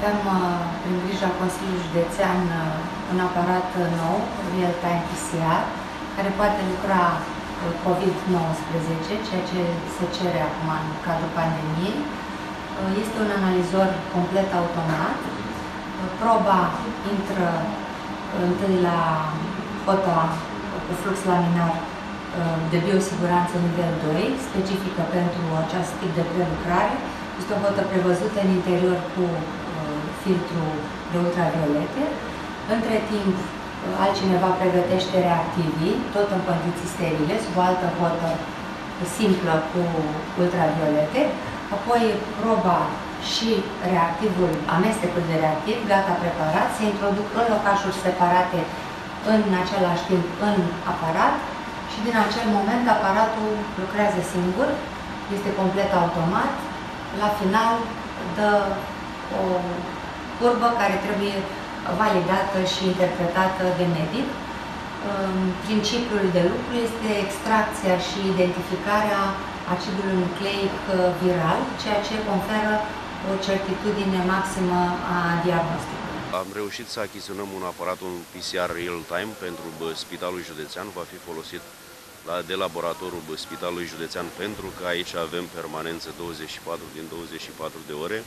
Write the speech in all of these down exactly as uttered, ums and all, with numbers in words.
avem în grija Consiliului Județean un aparat nou, Real-Time P C R, care poate lucra COVID nouăsprezece, ceea ce se cere acum în cadrul pandemiei. Este un analizor complet automat. Proba intră întâi la cota cu flux laminar de biosiguranță nivel doi, specifică pentru acest tip de prelucrare. Este o cotă prevăzută în interior cu filtru de ultraviolete. Între timp, altcineva pregătește reactivii, tot în condiții sterile, sub o altă cotă simplă cu ultraviolete. Apoi proba și reactivul, amestecul de reactiv, gata preparat, se introduc în locașuri separate în același timp în aparat și din acel moment aparatul lucrează singur, este complet automat. La final dă o curbă care trebuie validată și interpretată de medic. Principiul de lucru este extracția și identificarea acidului nucleic viral, ceea ce conferă o certitudine maximă a diagnosticului. Am reușit să achiziționăm un aparat, un P C R real-time pentru Spitalul Județean. Va fi folosit la, de laboratorul Spitalului Județean, pentru că aici avem permanență douăzeci și patru din douăzeci și patru de ore.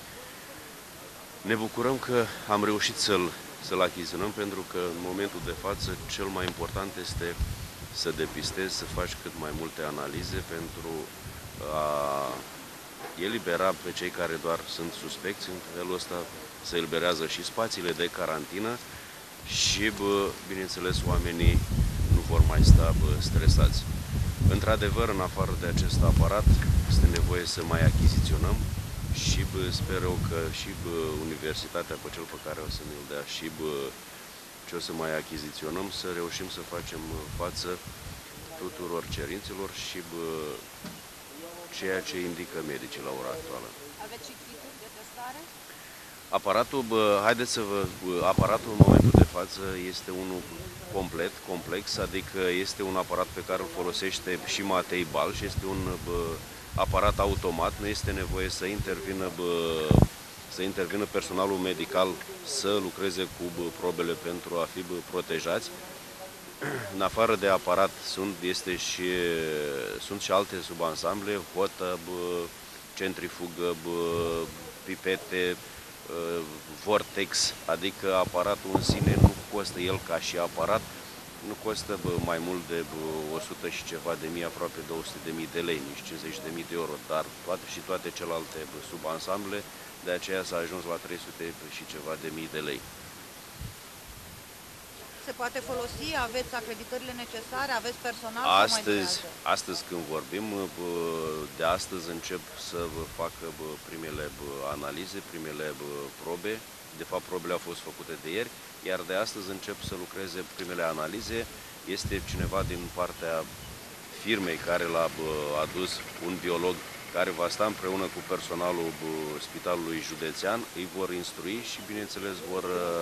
Ne bucurăm că am reușit să-l să-l achiziționăm, pentru că în momentul de față cel mai important este să depistezi, să faci cât mai multe analize pentru a elibera pe cei care doar sunt suspecți. În felul ăsta se eliberează și spațiile de carantină și, bă, bineînțeles, oamenii nu vor mai sta bă, stresați. Într-adevăr, în afară de acest aparat, este nevoie să mai achiziționăm și bă, sper eu că și bă, universitatea, pe cel pe care o să ne-l dea, și bă, ce o să mai achiziționăm, să reușim să facem față tuturor cerințelor și bă, ceea ce indică medicii la ora actuală. Aveți și kituri de testare? Aparatul, bă, haideți să vă, bă, aparatul în momentul de față este unul complet, complex, adică este un aparat pe care îl folosește și Matei Balș, este un bă, aparat automat, nu este nevoie să intervină, bă, să intervină personalul medical să lucreze cu bă, probele pentru a fi bă, protejați. În afară de aparat sunt, este și, sunt și alte subansamble, hotă, bă, centrifugă, bă, pipete, bă, vortex, adică aparatul în sine nu costă el ca și aparat, nu costă bă, mai mult de bă, o sută și ceva de mii, aproape două sute de mii de lei, nici cincizeci de mii de euro, dar toate și toate celelalte bă, subansamble, de aceea s-a ajuns la trei sute și ceva de mii de lei. Se poate folosi? Aveți acreditările necesare? Aveți personal? Astăzi, astăzi când vorbim, bă, de astăzi încep să vă facă bă, primele bă, analize, primele bă, probe. De fapt, probele au fost făcute de ieri, iar de astăzi încep să lucreze primele analize. Este cineva din partea firmei care l-a adus, un biolog, care va sta împreună cu personalul bă, Spitalului Județean, îi vor instrui și, bineînțeles, vor,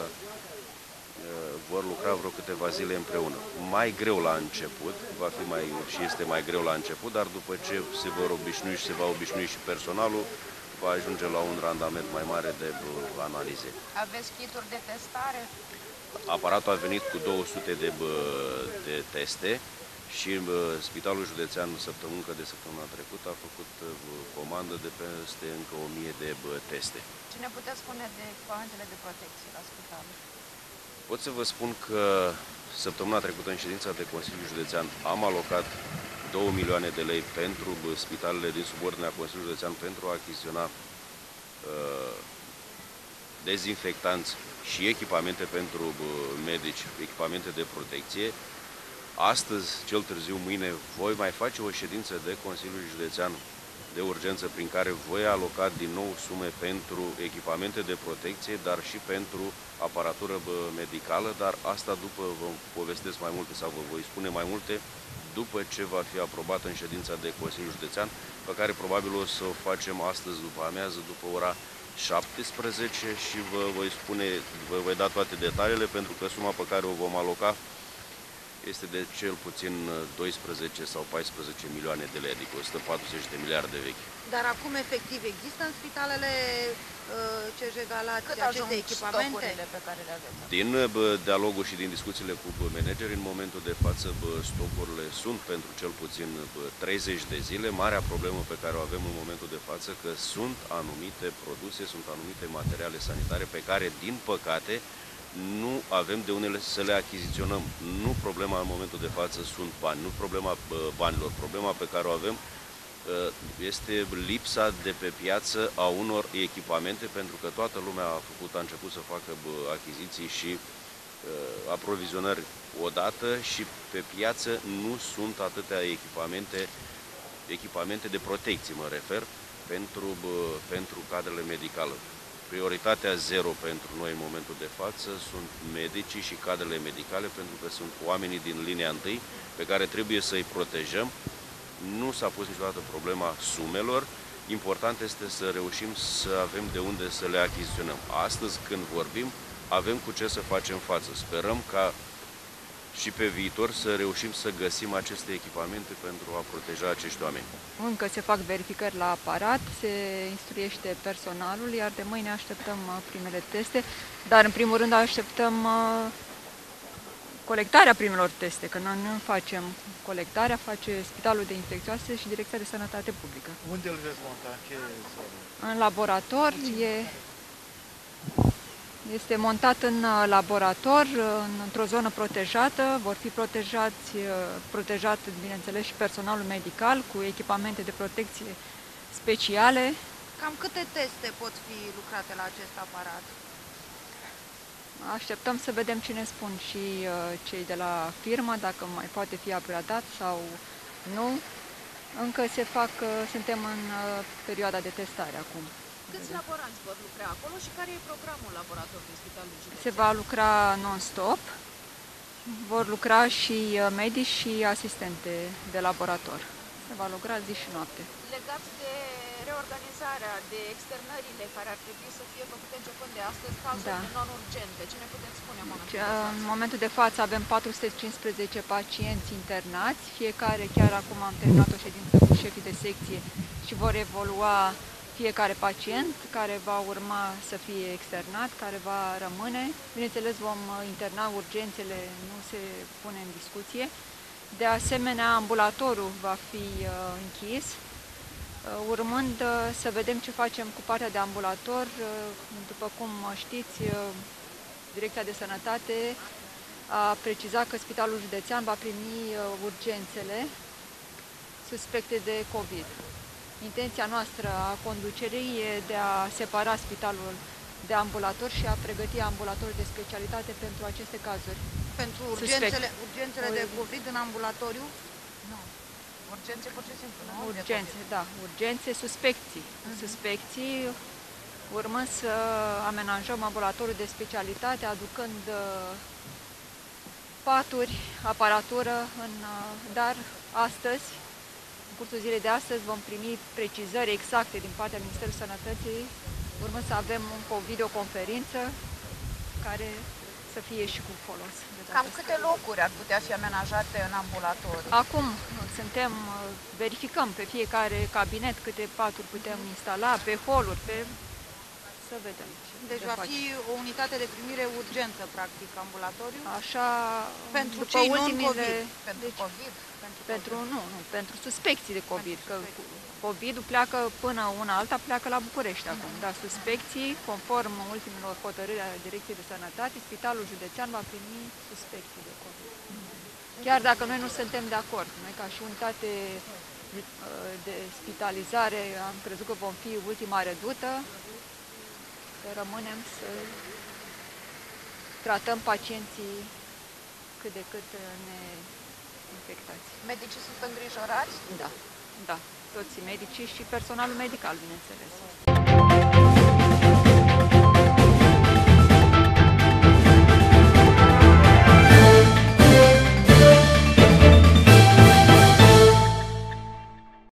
vor lucra vreo câteva zile împreună. Mai greu la început, va fi mai, și este mai greu la început, dar după ce se vor obișnui și se va obișnui și personalul, va ajunge la un randament mai mare de analize. Aveți kituri de testare? Aparatul a venit cu două sute de, de teste și Spitalul Județean, săptămână de săptămâna trecută, a făcut comandă de peste încă o mie de teste. Ce ne puteți spune de echipamentele de protecție la spital? Pot să vă spun că săptămâna trecută, în ședința de Consiliul Județean, am alocat două milioane de lei pentru spitalele din subordinea Consiliului Județean pentru a achiziționa uh, dezinfectanți și echipamente pentru uh, medici, echipamente de protecție. Astăzi, cel târziu mâine, voi mai face o ședință de Consiliul Județean de urgență prin care voi aloca din nou sume pentru echipamente de protecție, dar și pentru aparatură bă, medicală, dar asta după vă povestesc mai multe sau vă voi spune mai multe după ce va fi aprobată în ședința de Consiliul Județean, pe care probabil o să o facem astăzi după amiază, după ora șaptesprezece, și vă voi spune, vă voi da toate detaliile, pentru că suma pe care o vom aloca este de cel puțin doisprezece sau paisprezece milioane de lei, adică o sută patruzeci de miliarde vechi. Dar acum, efectiv, există în spitalele uh, C J Galați Cât aceste echipamente? pe care le aveți? Din bă, dialogul și din discuțiile cu bă, manageri, în momentul de față bă, stocurile sunt pentru cel puțin bă, treizeci de zile. Marea problemă pe care o avem în momentul de față că sunt anumite produse, sunt anumite materiale sanitare pe care, din păcate, nu avem de unde să le achiziționăm. Nu problema în momentul de față sunt bani, nu problema bă, banilor. Problema pe care o avem este lipsa de pe piață a unor echipamente, pentru că toată lumea a făcut, a început să facă achiziții și uh, aprovizionări odată și pe piață nu sunt atâtea echipamente, echipamente de protecție, mă refer, pentru, uh, pentru cadrele medicale. Prioritatea zero pentru noi în momentul de față sunt medicii și cadrele medicale, pentru că sunt oamenii din linia întâi pe care trebuie să-i protejăm. Nu s-a pus niciodată problema sumelor, important este să reușim să avem de unde să le achiziționăm. Astăzi, când vorbim, avem cu ce să facem față. Sperăm ca și pe viitor să reușim să găsim aceste echipamente pentru a proteja acești oameni. Încă se fac verificări la aparat, se instruiește personalul, iar de mâine așteptăm primele teste, dar în primul rând așteptăm colectarea primelor teste, că noi nu facem colectarea, face Spitalul de Infecțioase și Direcția de Sănătate Publică. Unde îl veți monta? În ce zonă? În laborator, e, este montat în laborator, într-o zonă protejată, vor fi protejați, protejat, bineînțeles, și personalul medical cu echipamente de protecție speciale. Cam câte teste pot fi lucrate la acest aparat? Așteptăm să vedem ce ne spun și uh, cei de la firmă, dacă mai poate fi upgradat sau nu. Încă se fac, uh, suntem în uh, perioada de testare acum. Câți laboranți vor lucra acolo și care e programul laboratorului Spitalului Județean? Se va lucra non-stop, vor lucra și uh, medici și asistente de laborator. Se va lucra zi și noapte. Legat de reorganizarea, de externările care ar trebui să fie făcute începând de astăzi, cazurile Da. non-urgente, ce ne puteți spune în momentul de În față? momentul de față avem patru sute cincisprezece pacienți internați, fiecare, chiar acum am terminat o ședință cu șefii de secție și vor evolua fiecare pacient care va urma să fie externat, care va rămâne. Bineînțeles, vom interna urgențele, nu se pune în discuție. De asemenea, ambulatorul va fi uh, închis, uh, urmând uh, să vedem ce facem cu partea de ambulator. Uh, după cum știți, uh, Direcția de Sănătate a precizat că Spitalul Județean va primi uh, urgențele suspecte de COVID. Intenția noastră a conducerii e de a separa spitalul de ambulator și a pregăti ambulatorul de specialitate pentru aceste cazuri. Pentru urgențele, urgențele de COVID în ambulatoriu? Nu. Urgențe pur și simplu, nu? Urgențe, da, urgențe, suspecții. Uh-huh. Suspecții, urmând să amenajăm ambulatorul de specialitate, aducând uh, paturi, aparatură, în, uh, dar astăzi, în cursul zilei de astăzi, vom primi precizări exacte din partea Ministerului Sănătății, urmând să avem o videoconferință care să fie și cu folos. Cam câte locuri ar putea fi amenajate în ambulator? Acum suntem, verificăm pe fiecare cabinet câte paturi putem instala, pe holuri, pe... să vedem. Deci va fi o unitate de primire urgență, practic, ambulatoriu? Așa, pentru după cei ultimele... non-COVID? Pentru deci, COVID? Pentru, pentru COVID. nu, nu, pentru suspecții de COVID, Pentru că suspecții. COVID-ul pleacă până una alta, pleacă la București acum, dar suspecții, conform ultimelor hotărâri ale Direcției de Sănătate, Spitalul Județean va primi suspecții de COVID. Chiar dacă noi nu suntem de acord, noi ca și unitate de spitalizare am crezut că vom fi ultima redută, rămânem să tratăm pacienții cât de cât neinfectați. Medicii sunt îngrijorați? Da, da, toți medicii și personalul medical, bineînțeles.